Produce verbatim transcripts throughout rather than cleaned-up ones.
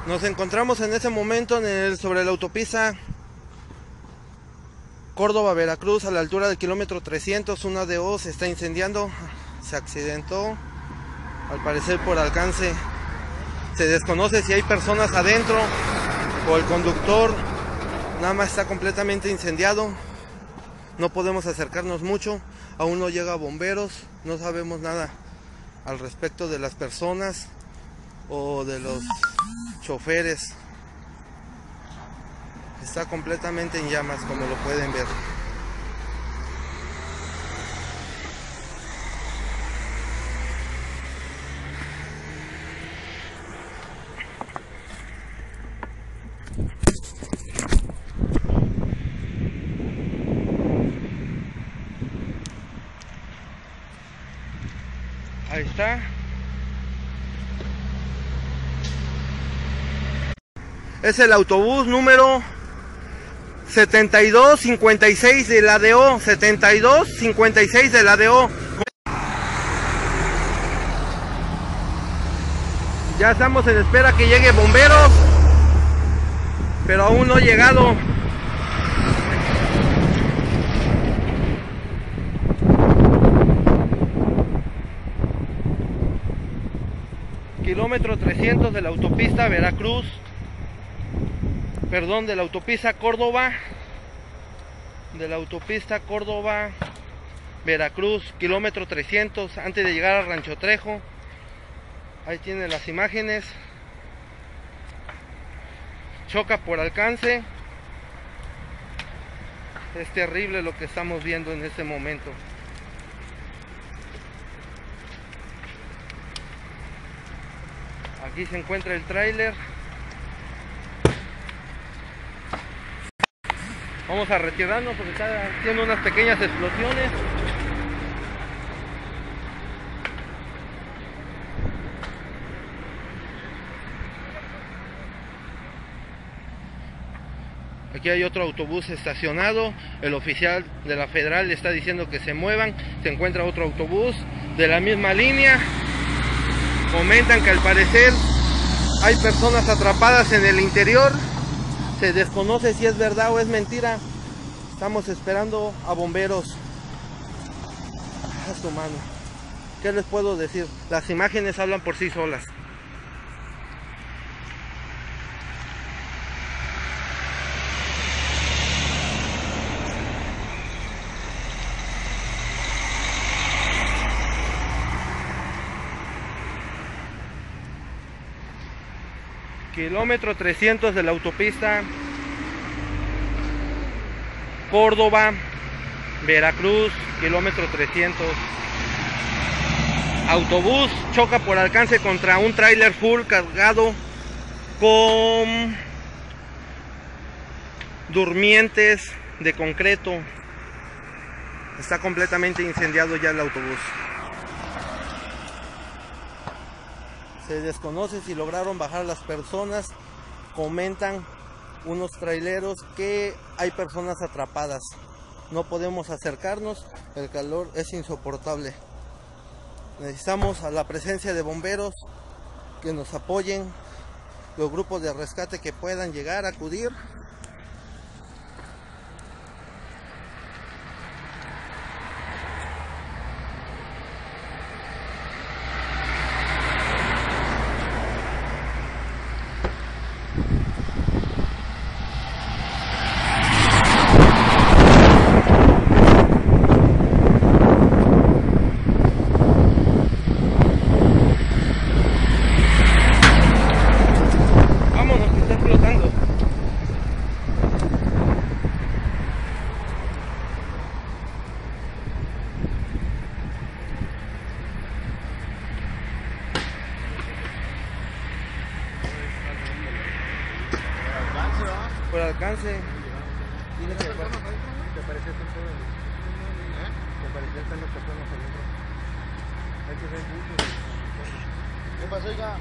Nos encontramos en ese momento en el, sobre la autopista Córdoba-Veracruz, a la altura del kilómetro trescientos. Una D O se está incendiando, se accidentó, al parecer por alcance. Se desconoce si hay personas adentro o el conductor. Nada más está completamente incendiado. No podemos acercarnos mucho, aún no llega bomberos, no sabemos nada al respecto de las personas o de los choferes. Está completamente en llamas, como lo pueden ver. Ahí está. Es el autobús número setenta y dos cincuenta y seis de la D O. setenta y dos cincuenta y seis de la D O. Ya estamos en espera que llegue bomberos, pero aún no ha llegado. Kilómetro trescientos de la autopista Veracruz, perdón, de la autopista Córdoba, de la autopista Córdoba Veracruz, kilómetro trescientos, antes de llegar a Rancho Trejo. Ahí tienen las imágenes. Choca por alcance. Es terrible lo que estamos viendo en este momento. Aquí se encuentra el tráiler. Vamos a retirarnos porque está haciendo unas pequeñas explosiones. Aquí hay otro autobús estacionado. El oficial de la Federal le está diciendo que se muevan. Se encuentra otro autobús de la misma línea. Comentan que al parecer hay personas atrapadas en el interior. Se desconoce si es verdad o es mentira. Estamos esperando a bomberos. A su mano. ¿Qué les puedo decir? Las imágenes hablan por sí solas. Kilómetro trescientos de la autopista Córdoba Veracruz, kilómetro trescientos. Autobús choca por alcance contra un tráiler full cargado con durmientes de concreto. Está completamente incendiado ya el autobús. Se desconoce si lograron bajar las personas. Comentan unos traileros que hay personas atrapadas. No podemos acercarnos, el calor es insoportable. Necesitamos a la presencia de bomberos que nos apoyen, los grupos de rescate que puedan llegar a acudir. Por alcance. Dile que te pareció con todo. Te pareció con las personas adentro. Hay que ver mucho. ¿Qué pasó, hija?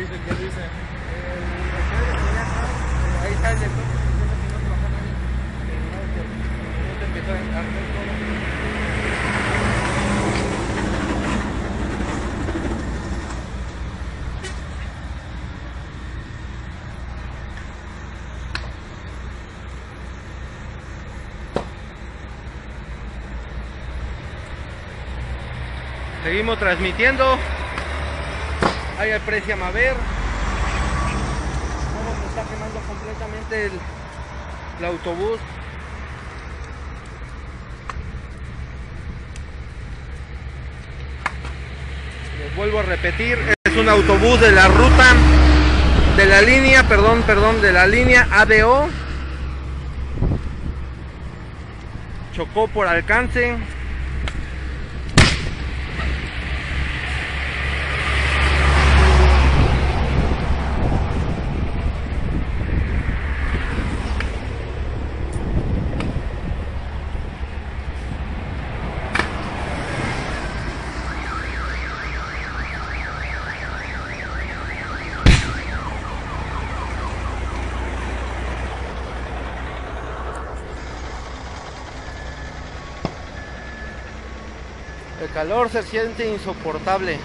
dice? ¿Qué dice? Ahí está el lector, diciendo que no trabaja nadie. Que no te empezó a arder todo. Seguimos transmitiendo. Ahí aprecia Maver cómo se está quemando completamente el, el autobús. Les vuelvo a repetir, es un autobús de la ruta de la línea, perdón, perdón, de la línea A D O. Chocó por alcance. El calor se siente insoportable.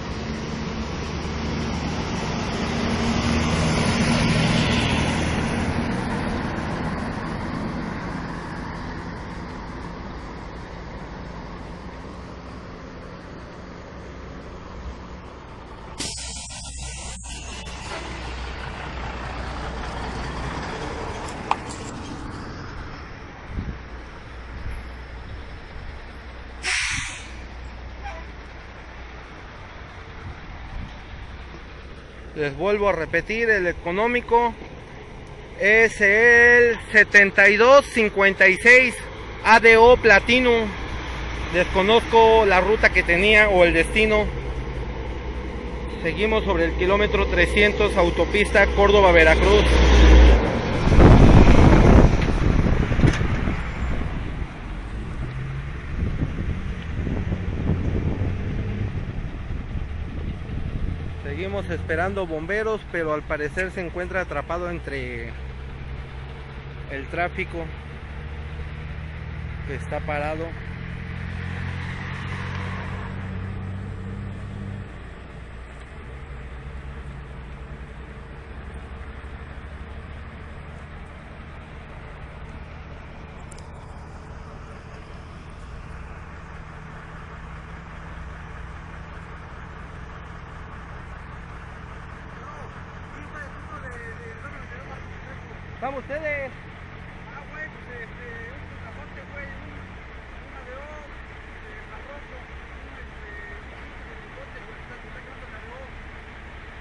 Les vuelvo a repetir, el económico es el setenta y dos cincuenta y seis A D O Platinum. Desconozco la ruta que tenía o el destino. Seguimos sobre el kilómetro trescientos, autopista Córdoba-Veracruz. Seguimos esperando bomberos, pero al parecer se encuentra atrapado entre el tráfico que está parado. Vamos ustedes. Ah, güey, pues este, un capote, güey, un, un A D O.